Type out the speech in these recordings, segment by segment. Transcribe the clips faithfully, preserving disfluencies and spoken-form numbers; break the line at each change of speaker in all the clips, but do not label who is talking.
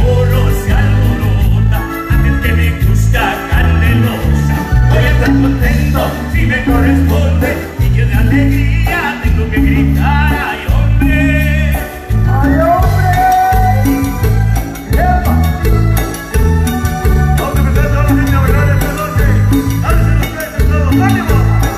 burro se alborota, aquel que me gusta candelosa. Voy a estar contento si me corresponde, y yo de alegría tengo que gritar, ¡ay, hombre!
¡Ay, hombre! ¡Epa!
Vamos a empezar toda la gente a bailar esta noche. ¡Dálese los peces todos! ¡Ánimo!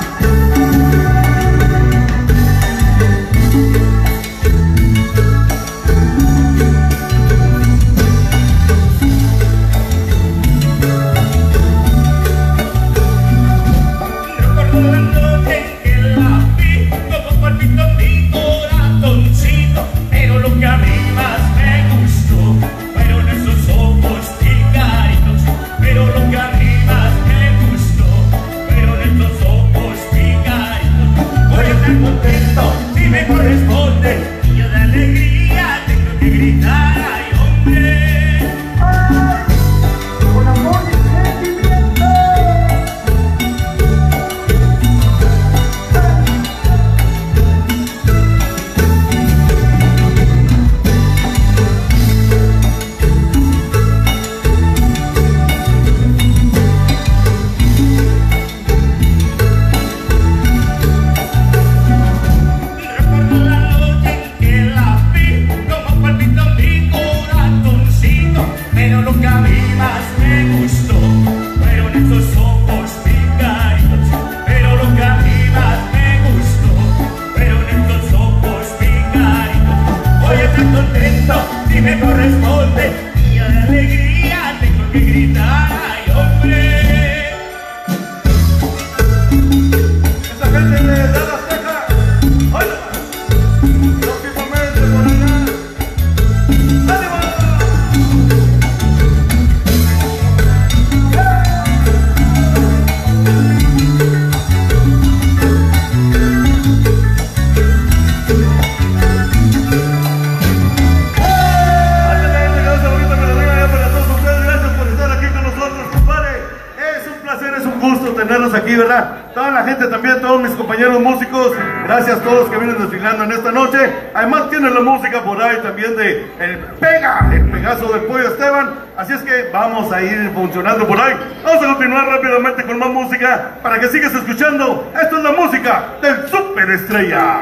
Gracias a todos los que vienen desfilando en esta noche. Además tienen la música por ahí también de el Pega, el Pegaso del Pollo Esteban. Así es que vamos a ir funcionando por ahí. Vamos a continuar rápidamente con más música para que sigas escuchando. Esto es la música del Superestrella.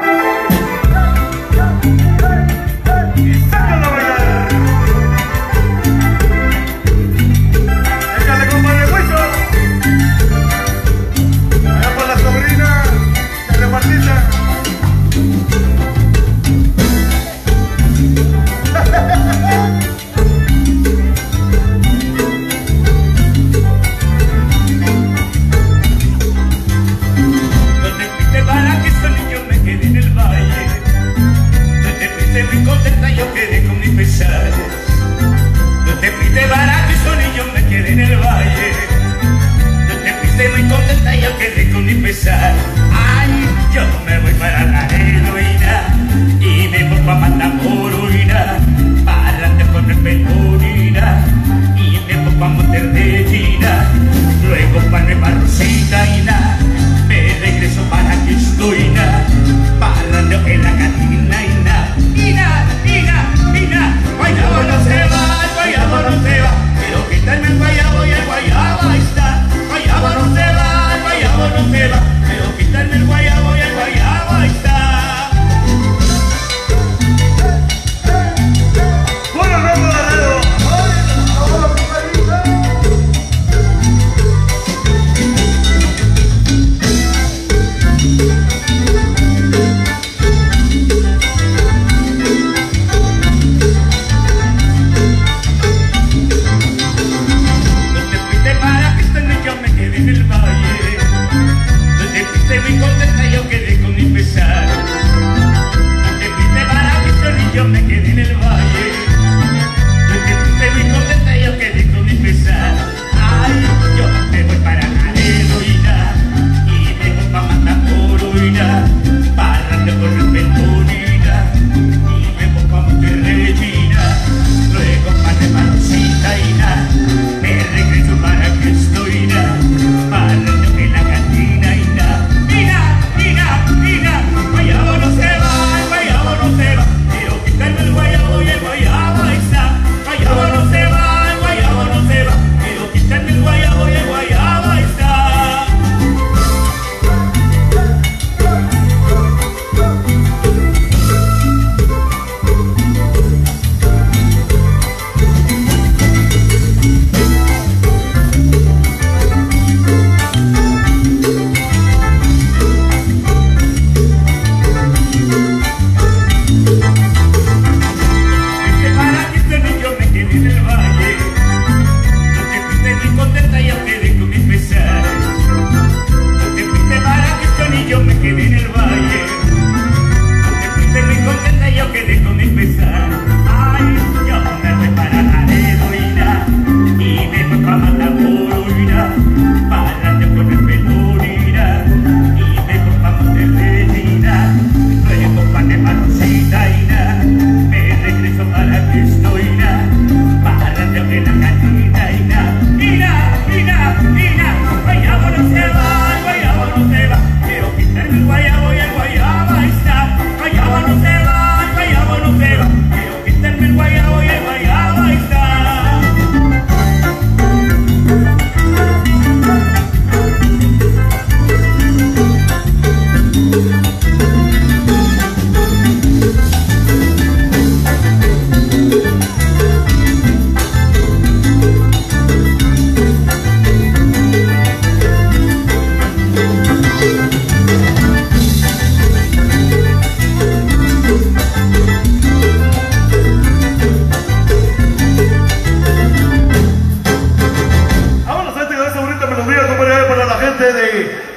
Y sácalo a bailar. Échale, compadre Huicho. Allá por la sobrina. Échale, Martita.
¿Dónde fuiste para que solillo me quedé en el valle? ¿Dónde fuiste muy contenta yo quedé con mis pesares? ¿Dónde fuiste para que solillo me quedé en el valle? ¿Dónde fuiste muy contenta yo quedé con mis pesares? Ay, yo me voy para la heroína y me voy pa' Matamoruina, para después me pelurina y me voy pa' Monterdellina, luego pa' Nueva Rosita y na, me regreso para Cristoina, parando en la cantina y na, y na, y na, y na, guayabo no se va, guayabo no se va, pero quitarme el guayabo y el guayabo ahí está, guayabo no se va, guayabo no se va, pero quitarme el guayabo y el guayabo ahí está.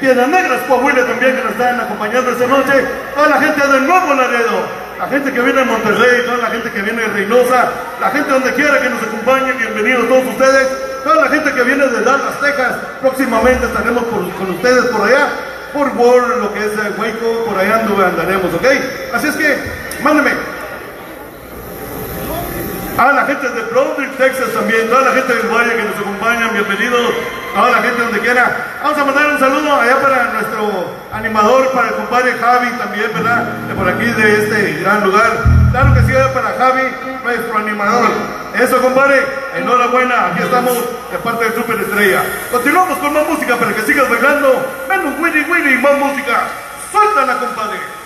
Piedras Negras, Coahuila también, que nos están acompañando esta noche, toda la gente de Nuevo Laredo, la gente que viene de Monterrey, toda la gente que viene de Reynosa, la gente donde quiera que nos acompañe, bienvenidos todos ustedes, toda la gente que viene de Dallas, Texas, próximamente estaremos por, con ustedes por allá, por World, lo que es eh, Waco, por allá andaremos, ¿ok? Así es que, mándenme. A la gente de Brownsville, Texas también, toda la gente del Valle que nos acompaña, bienvenidos, toda la gente donde quiera. Vamos a mandar un saludo allá para nuestro animador, para el compadre Javi también, ¿verdad? De por aquí, de este gran lugar. Claro que sí, para Javi, nuestro animador. Eso, compadre, enhorabuena, aquí estamos de parte de Super Estrella. Continuamos con más música para que sigas bailando. Menos Willy Willy, más música. Suéltala, compadre.